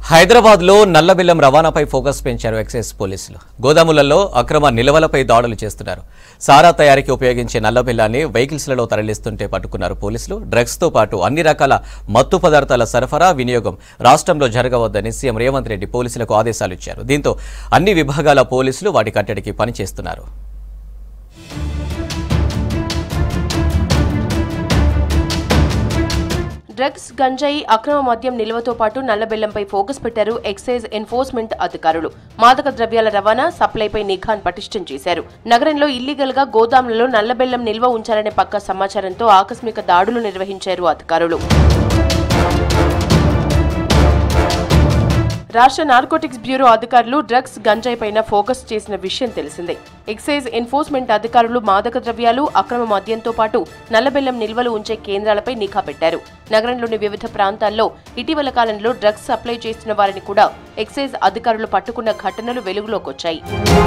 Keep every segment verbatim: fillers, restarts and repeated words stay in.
హైదరాబాద్ లో నల్లబెల్లం రవాణాపై ఫోకస్ పెంచారు ఎక్సైజ్ పోలీసులు. గోదాములలో అక్రమ నిల్వలపై దాడులు చేస్తున్నారు. సారా తయారీకి ఉపయోగించే నల్లబెల్లాన్ని వెహికల్స్లలో తరలిస్తుంటే పట్టుకున్నారు పోలీసులు. డ్రగ్స్ తో పాటు అన్ని రకాల మత్తు పదార్థాల సరఫరా, వినియోగం రాష్ట్రంలో జరగవద్దని సీఎం రేవంత్ రెడ్డి పోలీసులకు ఆదేశాలు ఇచ్చారు. దీంతో అన్ని విభాగాల పోలీసులు వాటి కట్టడికి పనిచేస్తున్నారు. డ్రగ్స్, గంజాయి, అక్రమ మద్యం నిల్వతో పాటు నల్లబెల్లంపై ఫోకస్ పెట్టారు ఎక్సైజ్ ఎన్ఫోర్స్మెంట్ అధికారులు. మాదక ద్రవ్యాల రవాణా, సప్లైపై నిఘాను పటిష్టం చేశారు. నగరంలో ఇల్లీగల్ గా గోదాములలో నల్లబెల్లం నిల్వ ఉంచారనే పక్కా సమాచారంతో ఆకస్మిక దాడులు నిర్వహించారు అధికారులు. రాష్ట్ర నార్కోటిక్స్ బ్యూరో అధికారులు డ్రగ్స్, గంజాయి పైన ఫోకస్ చేసిన విషయం తెలిసిందే. ఎక్సైజ్ ఎన్ఫోర్స్మెంట్ అధికారులు మాదక ద్రవ్యాలు, అక్రమ మద్యంతో పాటు నల్లబెల్లం నిల్వలు ఉంచే కేంద్రాలపై నిఘా పెట్టారు. నగరంలోని వివిధ ప్రాంతాల్లో ఇటీవల కాలంలో డ్రగ్స్ సప్లై చేస్తున్న వారిని కూడా ఎక్సైజ్ అధికారులు పట్టుకున్న ఘటనలు వెలుగులోకొచ్చాయి.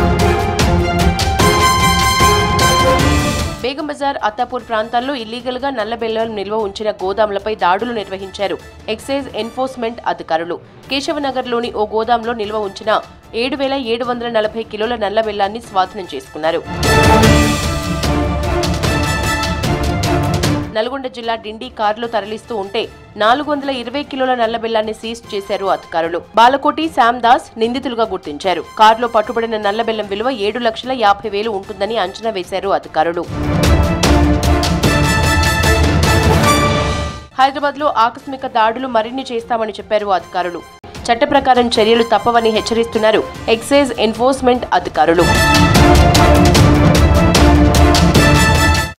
బేగం బజార్, అత్తాపూర్ ప్రాంతాల్లో ఇల్లీగల్ గా నల్లబెల్లం నిల్వ ఉంచిన గోదాములపై దాడులు నిర్వహించారు ఎక్సైజ్ ఎన్ఫోర్స్మెంట్ అధికారులు. కేశవనగర్లోని ఓ గోదాంలో నిల్వ ఉంచిన ఏడు వేల ఏడు వందల నలభై కిలోల నల్లబెల్లాన్ని స్వాధీనం చేసుకున్నారు. నల్గొండ జిల్లా డిండి కారులో తరలిస్తూ ఉంటే నాలుగు వందల ఇరవై కిలోల నల్లబెల్లాన్ని సీజ్ చేశారు అధికారులు. బాలకోటి, శ్యామ్దాస్ నిందితులుగా గుర్తించారు. కారులో పట్టుబడిన నల్లబెల్లం విలువ ఏడు లక్షల యాభై వేలు ఉంటుందని అంచనా వేశారు అధికారులు. హైదరాబాద్ లో ఆకస్మిక దాడులు మరిన్ని చేస్తామని చెప్పారు అధికారులు. చట్ట ప్రకారం చర్యలు తప్పవని హెచ్చరిస్తున్నారు ఎక్సైజ్ ఎన్ఫోర్స్మెంట్ అధికారులు.